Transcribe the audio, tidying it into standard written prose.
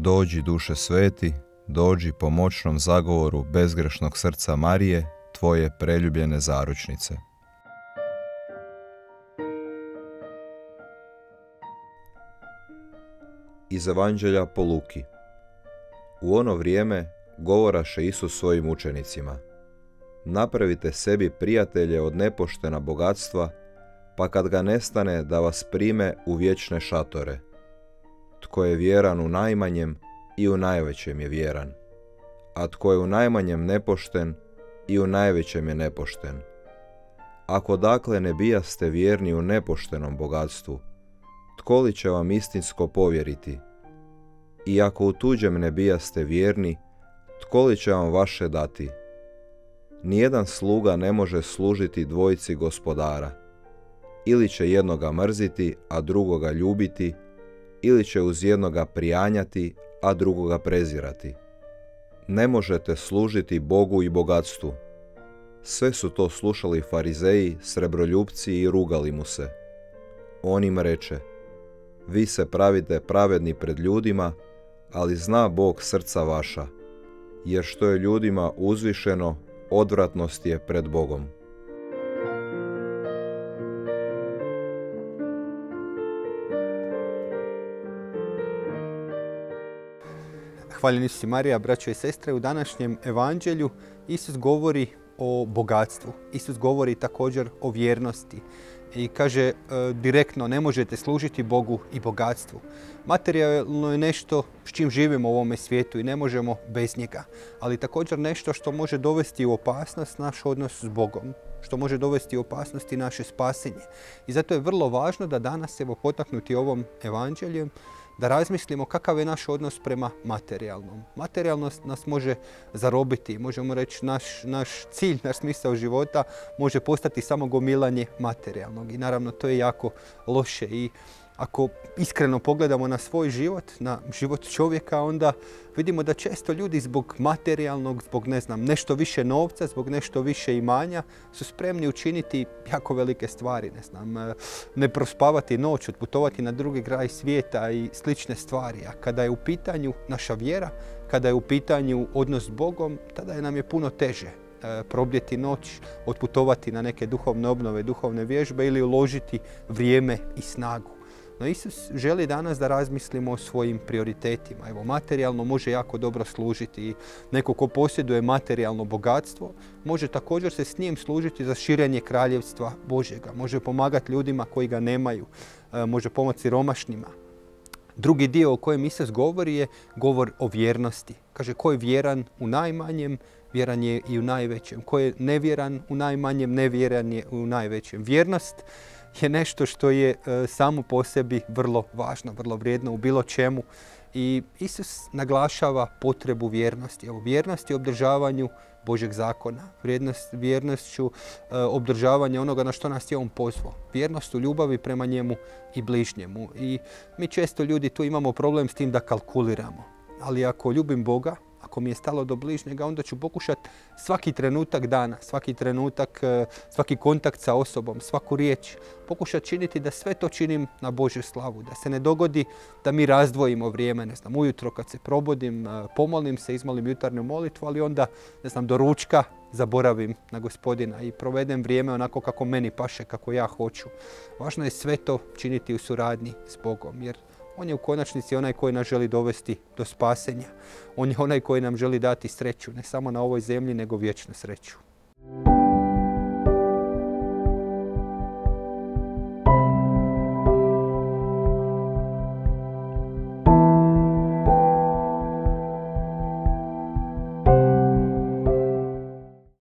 Dođi, duše sveti, dođi po moćnom zagovoru bezgrešnog srca Marije, tvoje preljubljene zaručnice. Iz Evanđelja po Luki. U ono vrijeme govoraše Isus svojim učenicima: napravite sebi prijatelje od nepoštena bogatstva, pa kad ga nestane da vas prime u vječne šatore. Tko je vjeran u najmanjem, i u najvećem je vjeran, a tko je u najmanjem nepošten, i u najvećem je nepošten. Ako dakle ne bijaste vjerni u nepoštenom bogatstvu, tko li će vam istinsko povjeriti? I ako u tuđem ne bijaste vjerni, tko li će vam vaše dati? Nijedan sluga ne može služiti dvojici gospodara. Ili će jednoga mrziti, a drugoga ljubiti, ili će uz jednoga prijanjati, a drugoga prezirati. Ne možete služiti Bogu i bogatstvu. Sve su to slušali farizeji, srebroljupci i rugali mu se. On im reče: vi se pravite pravedni pred ljudima, ali zna Bog srca vaša, jer što je ljudima uzvišeno, odvratnost je pred Bogom. Hvaljeni si Marija, braćo i sestre. U današnjem evanđelju Isus govori o bogatstvu. Isus govori također o vjernosti. I kaže direktno: ne možete služiti Bogu i bogatstvu. Materijalno je nešto s čim živimo u ovome svijetu i ne možemo bez njega. Ali također nešto što može dovesti u opasnost naš odnos s Bogom. Što može dovesti u opasnost i naše spasenje. I zato je vrlo važno da danas, potaknuti ovom evanđeljem, da razmislimo kakav je naš odnos prema materijalnom. Materijalnost nas može zarobiti, možemo reći naš cilj, naš smisao života može postati samo gomilanje materijalnog. I naravno to je jako loše. I ako iskreno pogledamo na svoj život, na život čovjeka, onda vidimo da često ljudi zbog materijalnog, zbog nešto više novca, zbog nešto više imanja su spremni učiniti jako velike stvari. Ne prospavati noć, otputovati na drugi kraj svijeta i slične stvari. A kada je u pitanju naša vjera, kada je u pitanju odnos s Bogom, tada nam je puno teže probdjeti noć, otputovati na neke duhovne obnove, duhovne vježbe ili uložiti vrijeme i snagu. No Isus želi danas da razmislimo o svojim prioritetima. Evo, materijalno može jako dobro služiti i neko ko posjeduje materijalno bogatstvo može također se s njim služiti za širenje kraljevstva Božjega. Može pomagati ljudima koji ga nemaju, može pomoći siromašnima. Drugi dio o kojem Isus govori je govor o vjernosti. Kaže, ko je vjeran u najmanjem, vjeran je i u najvećem. Ko je nevjeran u najmanjem, nevjeran je u najvećem. Vjernost je nešto što je samo po sebi vrlo važno, vrlo vrijedno u bilo čemu. I Isus naglašava potrebu vjernosti. Evo, vjernost je obdržavanju Božjeg zakona. Vjernošću obdržavanja onoga na što nas je On pozvao. Vjernost u ljubavi prema njemu i bližnjemu. I mi često ljudi tu imamo problem s tim da kalkuliramo. Ali ako ljubim Boga, ako mi je stalo do bližnjega, onda ću pokušati svaki trenutak dana, svaki trenutak, svaki kontakt sa osobom, svaku riječ, pokušati činiti da sve to činim na Božju slavu. Da se ne dogodi da mi razdvojimo vrijeme, ujutro kad se probudim, pomolim se, izmolim jutarnju molitvu, ali onda, do ručka zaboravim na Gospodina i provedem vrijeme onako kako meni paše, kako ja hoću. Važno je sve to činiti u suradnji s Bogom, jer On je u konačnici onaj koji nas želi dovesti do spasenja. On je onaj koji nam želi dati sreću, ne samo na ovoj zemlji, nego vječnu sreću.